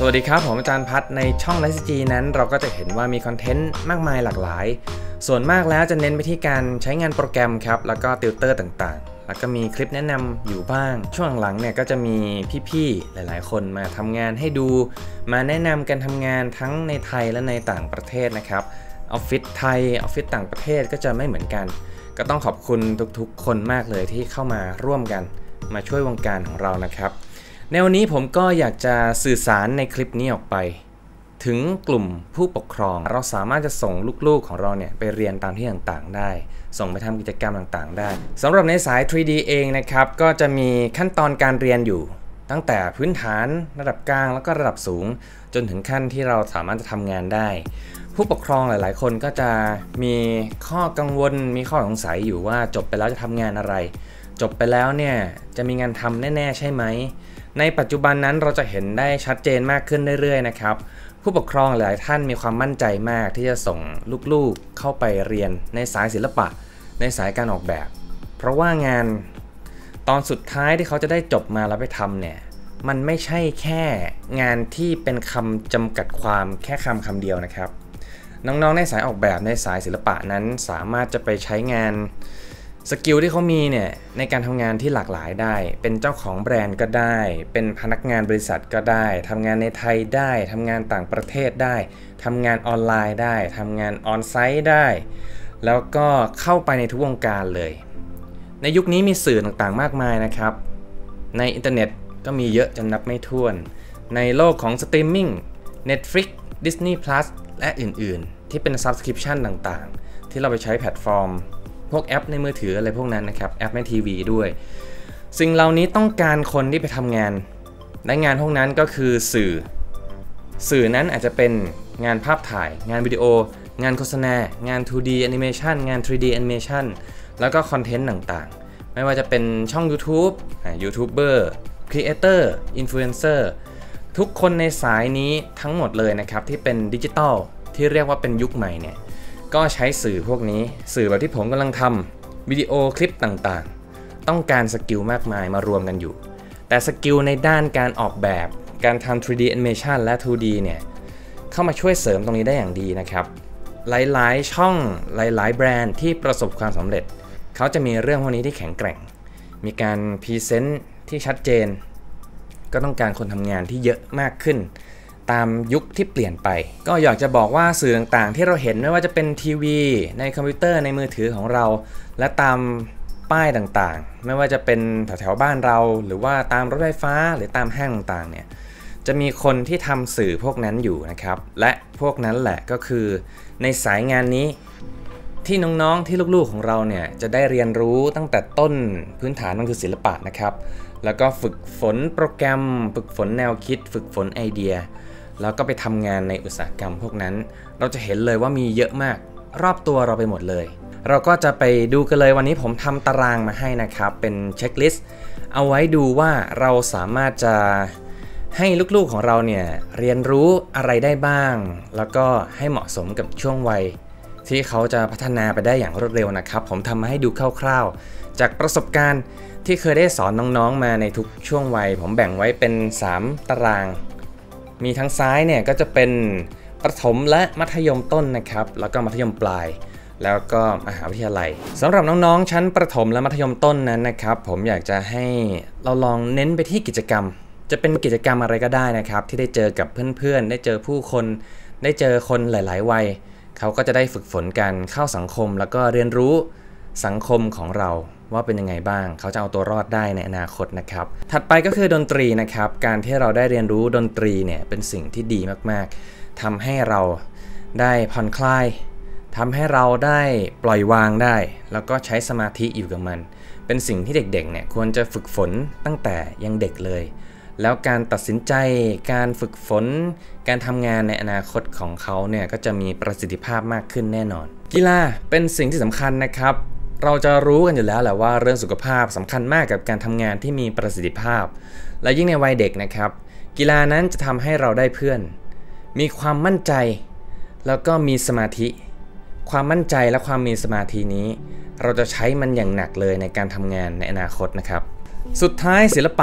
สวัสดีครับผมอาจารย์พัฒในช่อง LightCG นั้นเราก็จะเห็นว่ามีคอนเทนต์มากมายหลากหลายส่วนมากแล้วจะเน้นไปที่การใช้งานโปรแกรมครับแล้วก็ติวเตอร์ต่างๆแล้วก็มีคลิปแนะนำอยู่บ้างช่วงหลังเนี่ยก็จะมีพี่ๆหลายๆคนมาทำงานให้ดูมาแนะนำการทำงานทั้งในไทยและในต่างประเทศนะครับออฟฟิศไทยออฟฟิศต่างประเทศก็จะไม่เหมือนกันก็ต้องขอบคุณทุกๆคนมากเลยที่เข้ามาร่วมกันมาช่วยวงการของเรานะครับในวันนี้ผมก็อยากจะสื่อสารในคลิปนี้ออกไปถึงกลุ่มผู้ปกครองเราสามารถจะส่งลูกๆของเราเนี่ยไปเรียนตามที่ต่างๆได้ส่งไปทำกิจกรรมต่างๆได้สำหรับในสาย 3D เองนะครับก็จะมีขั้นตอนการเรียนอยู่ตั้งแต่พื้นฐานระดับกลางแล้วก็ระดับสูงจนถึงขั้นที่เราสามารถจะทำงานได้ผู้ปกครองหลายๆคนก็จะมีข้อกังวลมีข้อสงสัยอยู่ว่าจบไปแล้วจะทำงานอะไรจบไปแล้วเนี่ยจะมีงานทำแน่ๆใช่ไหมในปัจจุบันนั้นเราจะเห็นได้ชัดเจนมากขึ้นเรื่อยๆนะครับผู้ปกครองหลายท่านมีความมั่นใจมากที่จะส่งลูกๆเข้าไปเรียนในสายศิลปะในสายการออกแบบเพราะว่างานตอนสุดท้ายที่เขาจะได้จบมาแล้วไปทำเนี่ยมันไม่ใช่แค่งานที่เป็นคำจำกัดความแค่คำเดียวนะครับน้องๆในสายออกแบบในสายศิลปะนั้นสามารถจะไปใช้งานสกิลที่เขามีเนี่ยในการทำงานที่หลากหลายได้เป็นเจ้าของแบรนด์ก็ได้เป็นพนักงานบริษัทก็ได้ทำงานในไทยได้ทำงานต่างประเทศได้ทำงานออนไลน์ได้ทำงานออนไซต์ได้แล้วก็เข้าไปในทุกวงการเลยในยุคนี้มีสื่อต่างๆมากมายนะครับในอินเทอร์เน็ตก็มีเยอะจนนับไม่ถ้วนในโลกของสตรีมมิ่ง Netflix Disney Plus และอื่นๆที่เป็น Subscription ต่างๆที่เราไปใช้แพลตฟอร์มพวกแอปในมือถืออะไรพวกนั้นนะครับแอปในทีวีด้วยสิ่งเหล่านี้ต้องการคนที่ไปทำงานและงานพวกนั้นก็คือสื่อนั้นอาจจะเป็นงานภาพถ่ายงานวิดีโองานโฆษณางาน 2D Animation งาน 3D Animation แล้วก็คอนเทนต์ต่างๆไม่ว่าจะเป็นช่อง YouTube ยูทูบเบอร์ครีเอเตอร์อินฟลูเอนเซอร์ทุกคนในสายนี้ทั้งหมดเลยนะครับที่เป็นดิจิทัลที่เรียกว่าเป็นยุคใหม่เนี่ยก็ใช้สื่อพวกนี้สื่อแบบที่ผมกำลังทำวิดีโอคลิปต่างๆต้องการสกิลมากมายมารวมกันอยู่แต่สกิลในด้านการออกแบบการทำ 3D Animation และ 2D เนี่ยเข้ามาช่วยเสริมตรงนี้ได้อย่างดีนะครับหลายๆช่องหลายๆแบรนด์ที่ประสบความสำเร็จเขาจะมีเรื่องพวกนี้ที่แข็งแกร่งมีการพรีเซนต์ที่ชัดเจนก็ต้องการคนทำงานที่เยอะมากขึ้นตามยุคที่เปลี่ยนไปก็อยากจะบอกว่าสื่อต่างๆที่เราเห็นไม่ว่าจะเป็นทีวีในคอมพิวเตอร์ในมือถือของเราและตามป้ายต่างๆไม่ว่าจะเป็นแถวๆบ้านเราหรือว่าตามรถไฟฟ้าหรือตามห้างต่างๆเนี่ยจะมีคนที่ทำสื่อพวกนั้นอยู่นะครับและพวกนั้นแหละก็คือในสายงานนี้ที่น้องๆที่ลูกๆของเราเนี่ยจะได้เรียนรู้ตั้งแต่ต้นพื้นฐานมันคือศิลปะนะครับแล้วก็ฝึกฝนโปรแกรมฝึกฝนแนวคิดฝึกฝนไอเดียแล้วก็ไปทำงานในอุตสาหกรรมพวกนั้นเราจะเห็นเลยว่ามีเยอะมากรอบตัวเราไปหมดเลยเราก็จะไปดูกันเลยวันนี้ผมทำตารางมาให้นะครับเป็นเช็คลิสต์เอาไว้ดูว่าเราสามารถจะให้ลูกๆของเราเนี่ยเรียนรู้อะไรได้บ้างแล้วก็ให้เหมาะสมกับช่วงวัยที่เขาจะพัฒนาไปได้อย่างรวดเร็วนะครับผมทำมาให้ดูคร่าวๆจากประสบการณ์ที่เคยได้สอนน้องๆมาในทุกช่วงวัยผมแบ่งไว้เป็น3ตารางมีทั้งซ้ายเนี่ยก็จะเป็นประถมและมัธยมต้นนะครับแล้วก็มัธยมปลายแล้วก็มหาวิทยาลัยสำหรับน้องๆชั้นประถมและมัธยมต้นนั้นนะครับผมอยากจะให้เราลองเน้นไปที่กิจกรรมจะเป็นกิจกรรมอะไรก็ได้นะครับที่ได้เจอกับเพื่อนๆได้เจอผู้คนได้เจอคนหลายๆวัยเขาก็จะได้ฝึกฝนกันเข้าสังคมแล้วก็เรียนรู้สังคมของเราว่าเป็นยังไงบ้างเขาจะเอาตัวรอดได้ในอนาคตนะครับถัดไปก็คือดนตรีนะครับการที่เราได้เรียนรู้ดนตรีเนี่ยเป็นสิ่งที่ดีมากๆทำให้เราได้ผ่อนคลายทำให้เราได้ปล่อยวางได้แล้วก็ใช้สมาธิอยู่กับมันเป็นสิ่งที่เด็กๆเนี่ยควรจะฝึกฝนตั้งแต่ยังเด็กเลยแล้วการตัดสินใจการฝึกฝนการทำงานในอนาคตของเขาเนี่ยก็จะมีประสิทธิภาพมากขึ้นแน่นอนกีฬาเป็นสิ่งที่สำคัญนะครับเราจะรู้กันอยู่แล้วแหละว่าเรื่องสุขภาพสำคัญมากกับการทำงานที่มีประสิทธิภาพและยิ่งในวัยเด็กนะครับกีฬานั้นจะทำให้เราได้เพื่อนมีความมั่นใจแล้วก็มีสมาธิความมั่นใจและความมีสมาธินี้เราจะใช้มันอย่างหนักเลยในการทำงานในอนาคตนะครับสุดท้ายศิลปะ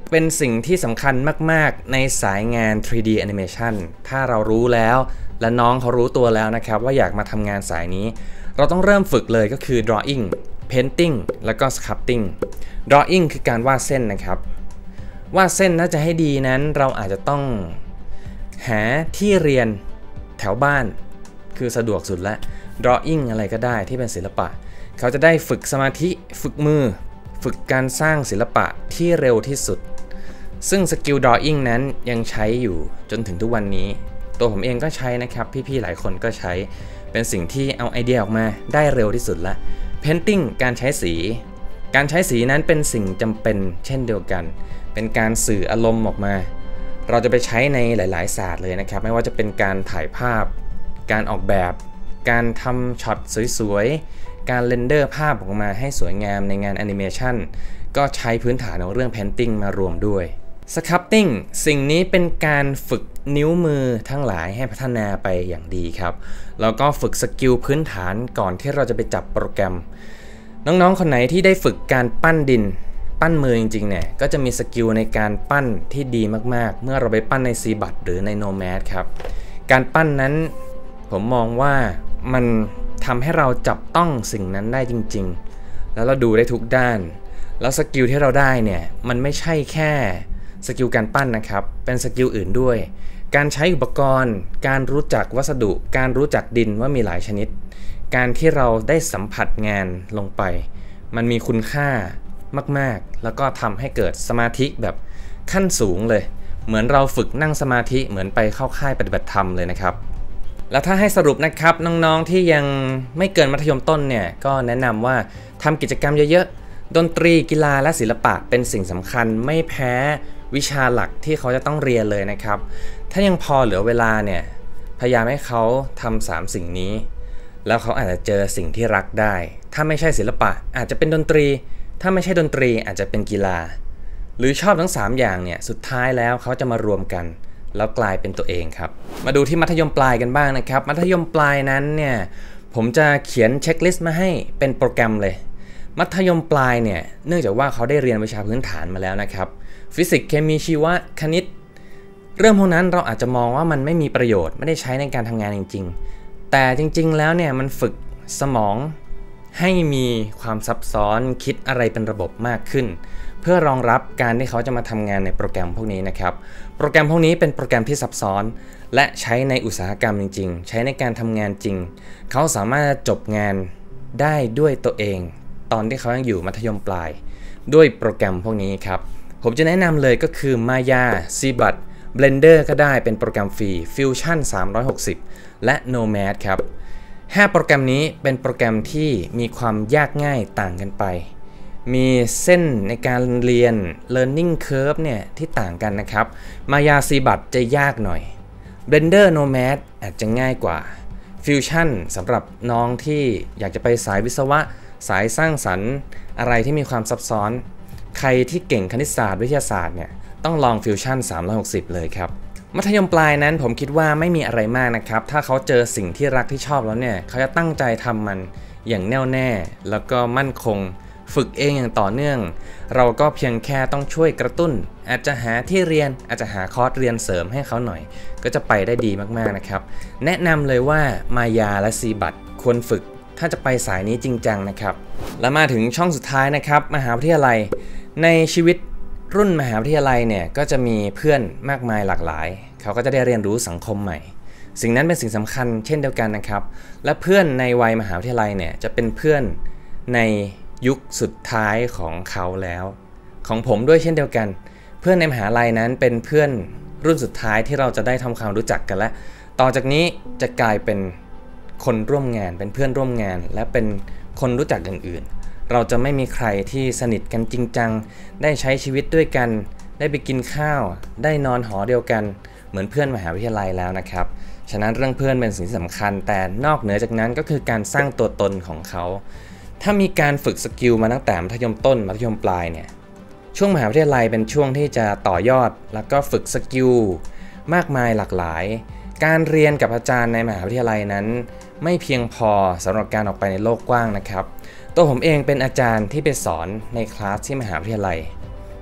เป็นสิ่งที่สำคัญมากๆในสายงาน 3D Animation ถ้าเรารู้แล้วและน้องเขารู้ตัวแล้วนะครับว่าอยากมาทำงานสายนี้เราต้องเริ่มฝึกเลยก็คือ drawing painting แล้วก็ sculpting drawing คือการวาดเส้นนะครับวาดเส้นถ้าจะให้ดีนั้นเราอาจจะต้องหาที่เรียนแถวบ้านคือสะดวกสุดละ drawing อะไรก็ได้ที่เป็นศิลปะเขาจะได้ฝึกสมาธิฝึกมือฝึกการสร้างศิลปะที่เร็วที่สุดซึ่งสกิล drawing นั้นยังใช้อยู่จนถึงทุกวันนี้ตัวผมเองก็ใช้นะครับพี่ๆหลายคนก็ใช้เป็นสิ่งที่เอาไอเดียออกมาได้เร็วที่สุดละ Painting การใช้สีนั้นเป็นสิ่งจำเป็นเช่นเดียวกันเป็นการสื่ออารมณ์ออกมาเราจะไปใช้ในหลายๆศาสตร์เลยนะครับไม่ว่าจะเป็นการถ่ายภาพการออกแบบการทำช็อตสวยๆการเรนเดอร์ภาพออกมาให้สวยงามในงานแอนิเมชันก็ใช้พื้นฐานของเรื่อง Painting มารวมด้วย Sculpting สิ่งนี้เป็นการฝึกนิ้วมือทั้งหลายให้พัฒนาไปอย่างดีครับแล้วก็ฝึกสกิลพื้นฐานก่อนที่เราจะไปจับโปรแกรมน้องๆคนไหนที่ได้ฝึกการปั้นดินปั้นมือจริงๆเนี่ยก็จะมีสกิลในการปั้นที่ดีมากๆเมื่อเราไปปั้นใน Cbat หรือใน Nomad ครับการปั้นนั้นผมมองว่ามันทำให้เราจับต้องสิ่งนั้นได้จริงๆแล้วเราดูได้ทุกด้านแล้วสกิลที่เราได้เนี่ยมันไม่ใช่แค่สกิลการปั้นนะครับเป็นสกิลอื่นด้วยการใช้อุปกรณ์การรู้จักวัสดุการรู้จักดินว่ามีหลายชนิดการที่เราได้สัมผัสงานลงไปมันมีคุณค่ามากๆแล้วก็ทำให้เกิดสมาธิแบบขั้นสูงเลยเหมือนเราฝึกนั่งสมาธิเหมือนไปเข้าค่ายปฏิบัติธรรมเลยนะครับแล้วถ้าให้สรุปนะครับน้องๆที่ยังไม่เกินมัธยมต้นเนี่ยก็แนะนำว่าทำกิจกรรมเยอะๆดนตรีกีฬาและศิลปะเป็นสิ่งสำคัญไม่แพ้วิชาหลักที่เขาจะต้องเรียนเลยนะครับถ้ายังพอเหลือเวลาเนี่ยพยายามให้เขาทำ3สิ่งนี้แล้วเขาอาจจะเจอสิ่งที่รักได้ถ้าไม่ใช่ศิลปะอาจจะเป็นดนตรีถ้าไม่ใช่ดนตรีอาจจะเป็นกีฬาหรือชอบทั้ง3อย่างเนี่ยสุดท้ายแล้วเขาจะมารวมกันแล้วกลายเป็นตัวเองครับมาดูที่มัธยมปลายกันบ้างนะครับมัธยมปลายนั้นเนี่ยผมจะเขียนเช็คลิสต์มาให้เป็นโปรแกรมเลยมัธยมปลายเนี่ยเนื่องจากว่าเขาได้เรียนวิชาพื้นฐานมาแล้วนะครับฟิสิกส์เคมีชีวะคณิตเรื่องพวกนั้นเราอาจจะมองว่ามันไม่มีประโยชน์ไม่ได้ใช้ในการทำงานจริงๆแต่จริงๆแล้วเนี่ยมันฝึกสมองให้มีความซับซ้อนคิดอะไรเป็นระบบมากขึ้นเพื่อรองรับการที่เขาจะมาทำงานในโปรแกรมพวกนี้นะครับโปรแกรมพวกนี้เป็นโปรแกรมที่ซับซ้อนและใช้ในอุตสาหกรรมจริงๆใช้ในการทำงานจริงเขาสามารถจบงานได้ด้วยตัวเองตอนที่เขายังอยู่มัธยมปลายด้วยโปรแกรมพวกนี้ครับผมจะแนะนำเลยก็คือ Maya Cbat Blender ก็ได้เป็นโปรแกรมฟรี Fusion 360 และ Nomad ครับ5โปรแกรมนี้เป็นโปรแกรมที่มีความยากง่ายต่างกันไปมีเส้นในการเรียน learning curve เนี่ยที่ต่างกันนะครับ Maya Cbat จะยากหน่อย Blender Nomad อาจจะง่ายกว่า Fusion สำหรับน้องที่อยากจะไปสายวิศวะสายสร้างสรรค์อะไรที่มีความซับซ้อนใครที่เก่งคณิตศาสตร์วิทยาศาสตร์เนี่ยต้องลอง Fusion 360 เลยครับมัธยมปลายนั้นผมคิดว่าไม่มีอะไรมากนะครับถ้าเขาเจอสิ่งที่รักที่ชอบแล้วเนี่ยเขาจะตั้งใจทำมันอย่างแน่วแน่แล้วก็มั่นคงฝึกเองอย่างต่อเนื่องเราก็เพียงแค่ต้องช่วยกระตุ้นอาจจะหาที่เรียนอาจจะหาคอร์สเรียนเสริมให้เขาหน่อยก็จะไปได้ดีมากๆนะครับแนะนำเลยว่า Maya และ Cbat ควรฝึกถ้าจะไปสายนี้จริงจังนะครับและมาถึงช่องสุดท้ายนะครับมหาวิทยาลัยในชีวิตรุ่นมหาวิทยาลัยเนี่ยก็จะมีเพื่อนมากมายหลากหลายเขาก็จะได้เรียนรู้สังคมใหม่สิ่งนั้นเป็นสิ่งสำคัญเช่นเดียวกันนะครับและเพื่อนในวัยมหาวิทยาลัยเนี่ยจะเป็นเพื่อนในยุคสุดท้ายของเขาแล้วของผมด้วยเช่นเดียวกันเพื่อนในมหาลัยนั้นเป็นเพื่อนรุ่นสุดท้ายที่เราจะได้ทำความรู้จักกันและต่อจากนี้จะกลายเป็นคนร่วมงานเป็นเพื่อนร่วมงานและเป็นคนรู้จักอื่นๆเราจะไม่มีใครที่สนิทกันจริงจังได้ใช้ชีวิตด้วยกันได้ไปกินข้าวได้นอนหอเดียวกันเหมือนเพื่อนมหาวิทยาลัยแล้วนะครับฉะนั้นเรื่องเพื่อนเป็นสิ่งสำคัญแต่นอกเหนือจากนั้นก็คือการสร้างตัวตนของเขาถ้ามีการฝึกสกิลมาตั้งแต่มัธยมต้นมัธยมปลายเนี่ยช่วงมหาวิทยาลัยเป็นช่วงที่จะต่อยอดแล้วก็ฝึกสกิลมากมายหลากหลายการเรียนกับอาจารย์ในมหาวิทยาลัยนั้นไม่เพียงพอสำหรับการออกไปในโลกกว้างนะครับตัวผมเองเป็นอาจารย์ที่ไปสอนในคลาสที่มหาวิทยาลัย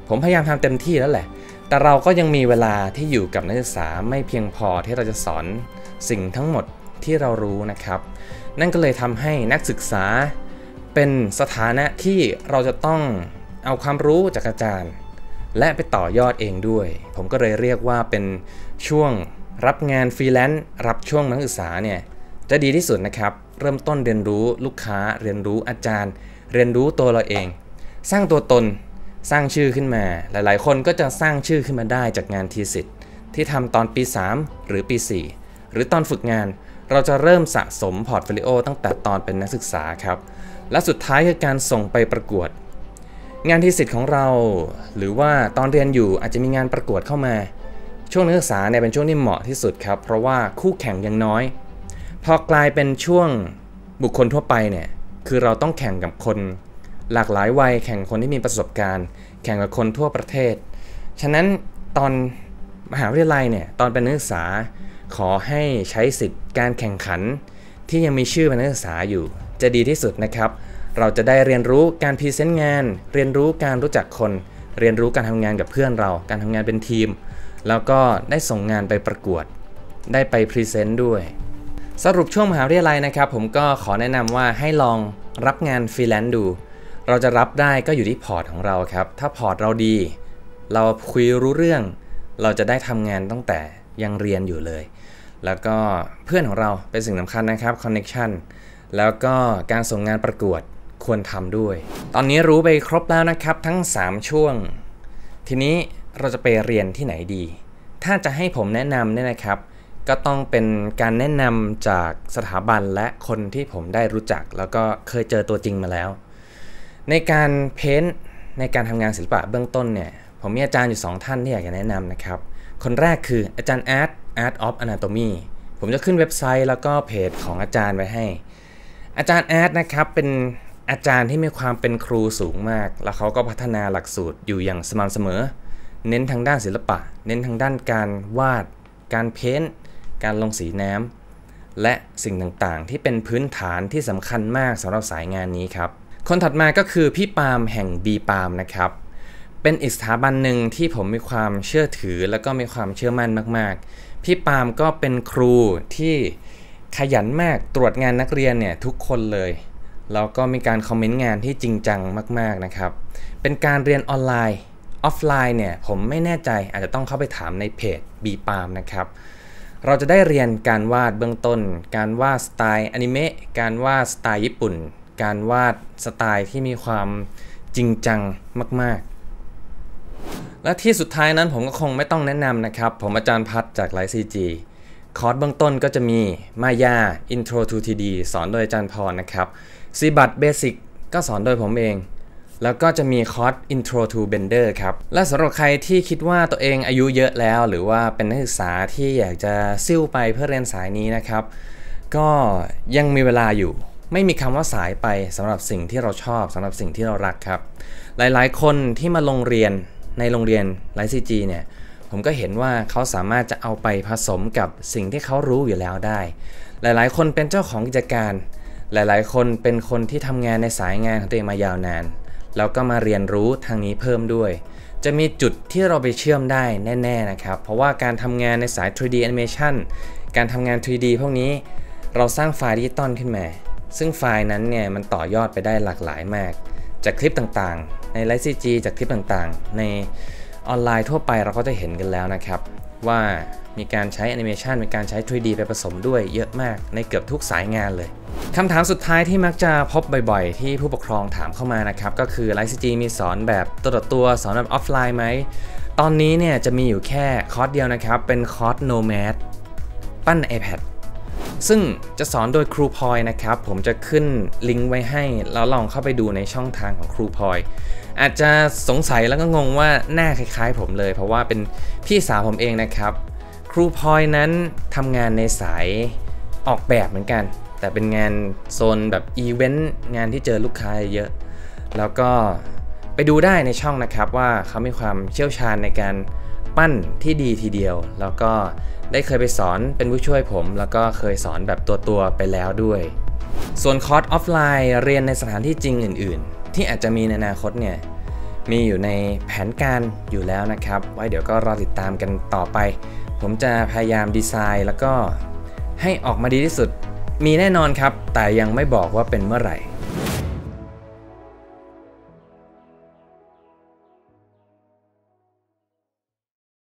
ผมพยายามทำเต็มที่แล้วแหละแต่เราก็ยังมีเวลาที่อยู่กับนักศึกษาไม่เพียงพอที่เราจะสอนสิ่งทั้งหมดที่เรารู้นะครับนั่นก็เลยทำให้นักศึกษาเป็นสถานะที่เราจะต้องเอาความรู้จากอาจารย์และไปต่อยอดเองด้วยผมก็เลยเรียกว่าเป็นช่วงรับงานฟรีแลนซ์รับช่วงนักศึกษาเนี่ยจะดีที่สุดนะครับเริ่มต้นเรียนรู้ลูกค้าเรียนรู้อาจารย์เรียนรู้ตัวเราเองสร้างตัวตนสร้างชื่อขึ้นมาหลายๆคนก็จะสร้างชื่อขึ้นมาได้จากงานทีสิทธิ์ที่ทำตอนปี3หรือปี4หรือตอนฝึกงานเราจะเริ่มสะสมพอร์ตโฟลิโอตั้งแต่ตอนเป็นนักศึกษาครับและสุดท้ายคือการส่งไปประกวดงานทีสิทธิ์ของเราหรือว่าตอนเรียนอยู่อาจจะมีงานประกวดเข้ามาช่วงนักศึกษาเนี่ยเป็นช่วงที่เหมาะที่สุดครับเพราะว่าคู่แข่งยังน้อยพอกลายเป็นช่วงบุคคลทั่วไปเนี่ยคือเราต้องแข่งกับคนหลากหลายวัยแข่งคนที่มีประสบการณ์แข่งกับคนทั่วประเทศฉะนั้นตอนมหาวิทยาลัยเนี่ยตอนเป็นนักศึกษาขอให้ใช้สิทธิ์การแข่งขันที่ยังมีชื่อเป็นนักศึกษาอยู่จะดีที่สุดนะครับเราจะได้เรียนรู้การพรีเซนต์งานเรียนรู้การรู้จักคนเรียนรู้การทำงานกับเพื่อนเราการทำงานเป็นทีมแล้วก็ได้ส่งงานไปประกวดได้ไปพรีเซนต์ด้วยสรุปช่วงมหาวิทยาลัยนะครับผมก็ขอแนะนำว่าให้ลองรับงานฟรีแลนซ์ดูเราจะรับได้ก็อยู่ที่พอร์ตของเราครับถ้าพอร์ตเราดีเราคุยรู้เรื่องเราจะได้ทำงานตั้งแต่ยังเรียนอยู่เลยแล้วก็เพื่อนของเราเป็นสิ่งสำคัญนะครับคอนเนคชั่นแล้วก็การส่งงานประกวดควรทำด้วยตอนนี้รู้ไปครบแล้วนะครับทั้ง3ช่วงทีนี้เราจะไปเรียนที่ไหนดีถ้าจะให้ผมแนะนำเนี่ยนะครับก็ต้องเป็นการแนะนำจากสถาบันและคนที่ผมได้รู้จักแล้วก็เคยเจอตัวจริงมาแล้วในการเพ้นท์ในการทำงานศิลปะเบื้องต้นเนี่ยผมมีอาจารย์อยู่2ท่านที่อยากจะแนะนำนะครับคนแรกคืออาจารย์Art of Anatomy ผมจะขึ้นเว็บไซต์แล้วก็เพจของอาจารย์ไว้ให้อาจารย์อาร์ตนะครับเป็นอาจารย์ที่มีความเป็นครูสูงมากแล้วเขาก็พัฒนาหลักสูตรอยู่อย่างสม่ำเสมอเน้นทางด้านศิลปะเน้นทางด้านการวาดการเพ้นท์การลงสีน้ำและสิ่งต่างๆที่เป็นพื้นฐานที่สำคัญมากสำหรับสายงานนี้ครับคนถัดมาก็คือพี่ปาล์มแห่ง B ปาล์มนะครับเป็นอีกสถาบันหนึ่งที่ผมมีความเชื่อถือแล้วก็มีความเชื่อมั่นมากๆพี่ปาล์มก็เป็นครูที่ขยันมากตรวจงานนักเรียนเนี่ยทุกคนเลยแล้วก็มีการคอมเมนต์งานที่จริงจังมากๆนะครับเป็นการเรียนออนไลน์ออฟไลน์เนี่ยผมไม่แน่ใจอาจจะต้องเข้าไปถามในเพจ B ปาล์มนะครับเราจะได้เรียนการวาดเบื้องต้นการวาดสไตล์อนิเมะการวาดสไตล์ญี่ปุ่นการวาดสไตล์ที่มีความจริงจังมากๆและที่สุดท้ายนั้นผมก็คงไม่ต้องแนะนำนะครับผมอาจารย์พัฒจากไลฟ์ซีจีคอร์สเบื้องต้นก็จะมีมายา Intro to 3D สอนโดยอาจารย์พรนะครับซีบัตเบสิกก็สอนโดยผมเองแล้วก็จะมีคอร์ส Intro to Blender ครับและสำหรับใครที่คิดว่าตัวเองอายุเยอะแล้วหรือว่าเป็นนักศึกษาที่อยากจะซิ่วไปเพื่อเรียนสายนี้นะครับก็ยังมีเวลาอยู่ไม่มีคำว่าสายไปสำหรับสิ่งที่เราชอบสำหรับสิ่งที่เรารักครับหลายๆคนที่มาลงเรียนในโรงเรียนไลฟ์ซีจีเนี่ยผมก็เห็นว่าเขาสามารถจะเอาไปผสมกับสิ่งที่เขารู้อยู่แล้วได้หลายๆคนเป็นเจ้าของกิจการหลายๆคนเป็นคนที่ทำงานในสายงานของตัวเองมายาวนานแล้วก็มาเรียนรู้ทางนี้เพิ่มด้วยจะมีจุดที่เราไปเชื่อมได้แน่ๆนะครับเพราะว่าการทำงานในสาย 3D Animation การทำงาน 3D พวกนี้เราสร้างไฟล์ดิจิตอลขึ้นมาซึ่งไฟล์นั้นเนี่ยมันต่อยอดไปได้หลากหลายมากจากคลิปต่างๆใน Live CG จากคลิปต่างๆในออนไลน์ทั่วไปเราก็จะเห็นกันแล้วนะครับว่ามีการใช้แอนิเมชันมีการใช้ 3D ไปผสมด้วยเยอะมากในเกือบทุกสายงานเลยคำถามสุดท้ายที่มักจะพบบ่อยๆที่ผู้ปกครองถามเข้ามานะครับก็คือ Live CG มีสอนแบบตัวต่อตัวสอนแบบออฟไลน์ไหมตอนนี้เนี่ยจะมีอยู่แค่คอร์สเดียวนะครับเป็นคอร์ส Nomad ปั้น iPad ซึ่งจะสอนโดยครูพลอยนะครับผมจะขึ้นลิงก์ไว้ให้แล้วลองเข้าไปดูในช่องทางของครูพลอยอาจจะสงสัยแล้วก็งงว่าหน้าคล้ายๆผมเลยเพราะว่าเป็นพี่สาวผมเองนะครับครูพลอยนั้นทำงานในสายออกแบบเหมือนกันแต่เป็นงานโซนแบบอีเวนต์งานที่เจอลูกค้าเยอะแล้วก็ไปดูได้ในช่องนะครับว่าเขามีความเชี่ยวชาญในการปั้นที่ดีทีเดียวแล้วก็ได้เคยไปสอนเป็นผู้ช่วยผมแล้วก็เคยสอนแบบตัวไปแล้วด้วยส่วนคอร์สออฟไลน์เรียนในสถานที่จริงอื่นๆที่อาจจะมีในอนาคตเนี่ยมีอยู่ในแผนการอยู่แล้วนะครับไว้เดี๋ยวก็รอติดตามกันต่อไปผมจะพยายามดีไซน์แล้วก็ให้ออกมาดีที่สุดมีแน่นอนครับแต่ยังไม่บอกว่าเป็นเมื่อไหร่